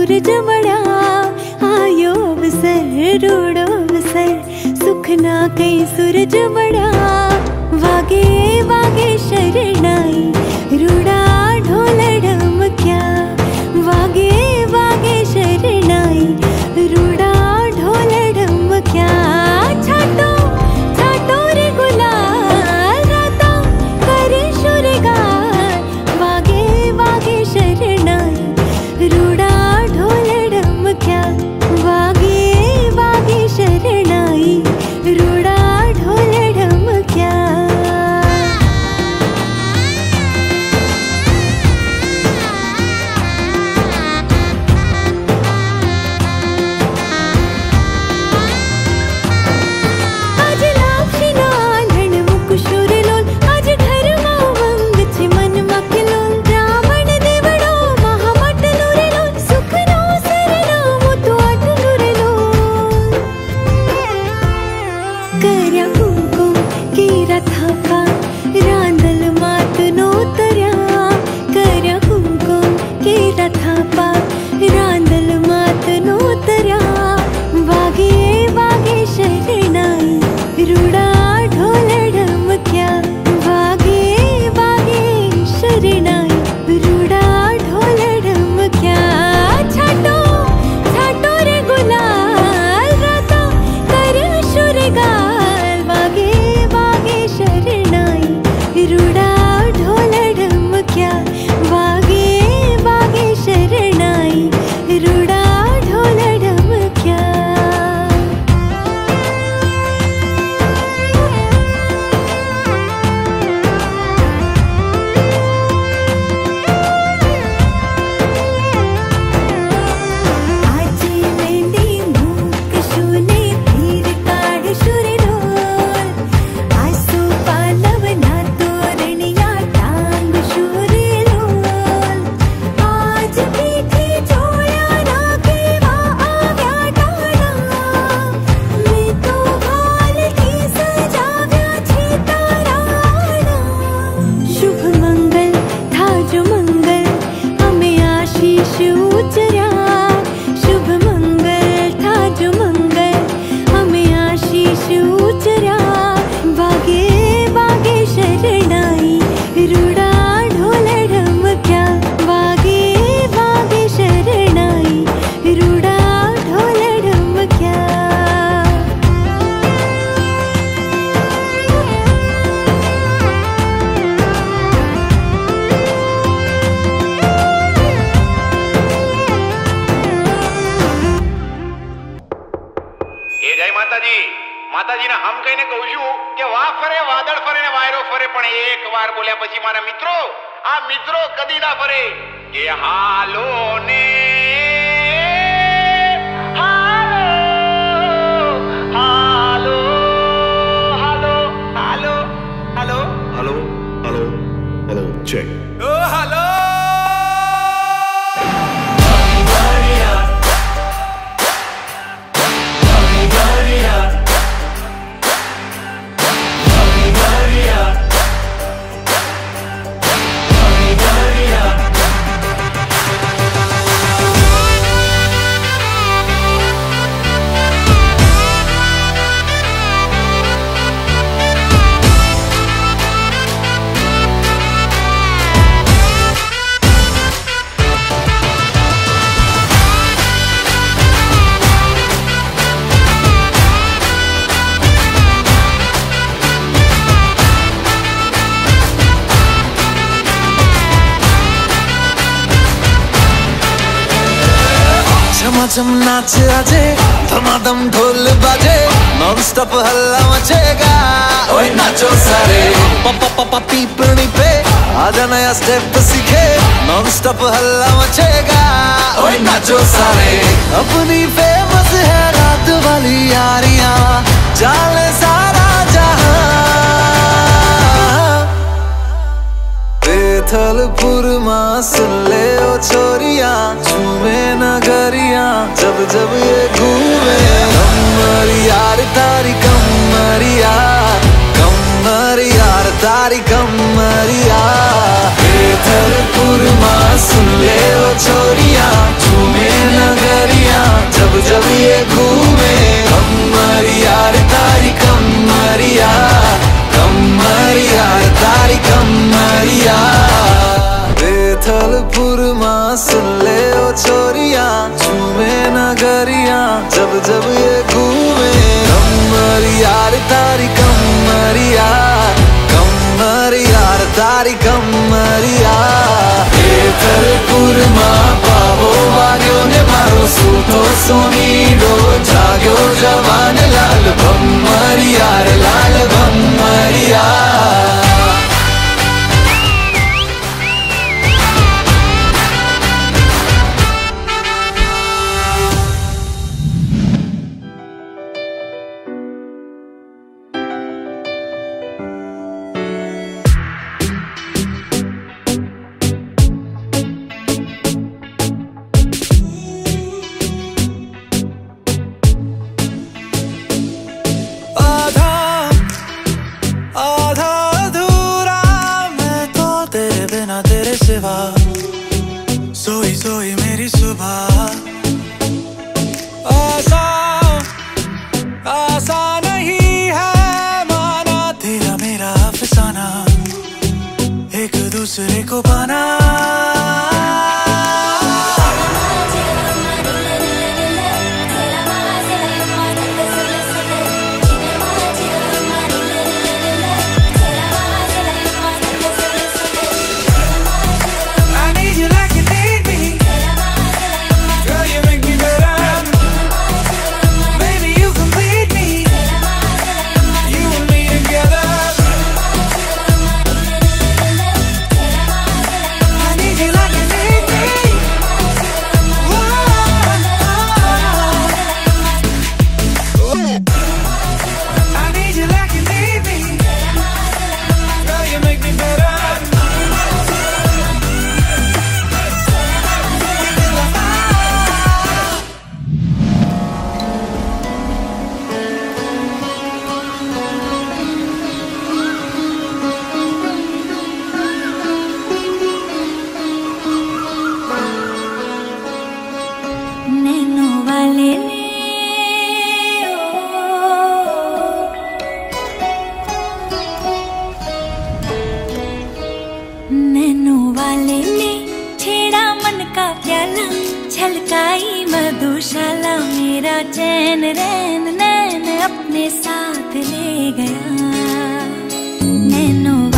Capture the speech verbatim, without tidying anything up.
सूरज बड़ा आयो अवसर रूड़ो अवसर सुख ना कई सूरज बड़ा वागे वागे शरणाई रूड़ा ढोल ढमक्या वागे वागे शरणाई रूड़ा ढोल ढमक्या छाटो छाटो रे गुलाल राता करे शुरगार वागे वागे शरणाई रूड़ा ढोल ढमक्या वागे वागे शरणाई रूड़ा ढोल ढमक्या। झमाझम नाच आजे धमाधम ढोल बाजे नॉन स्टॉप हल्ला मचेगा ओए नाचो सारे पापा पापा पीपनी पे आजा नया स्टेप सीखे नॉन स्टॉप हल्ला मचेगा ओए नाचो सारे अपनी फेमस है रात वाली यारियां जाले सारा जहां बेथलपुर मां सुन ले ओ छोरियां झूमे नगरियां जब जब ये घूमे कमर यार तारी कमर यार कमर यार तारी कमर यार बेथलपुर मां सुन ले ओ छोरियां झूमे सूतो सुनीडो जाग्यो जवान लाल भम्मरिया रे लाल भम्मरिया। सोई सोई मेरी सुबह आसा आसा नहीं है माना तेरा मेरा अफसाना एक दूसरे को पाना। नैनो वाले ने छेड़ा मन का प्याला छलकाई मधुशाला मेरा चैन रैन नैन अपने साथ ले गया। नैनो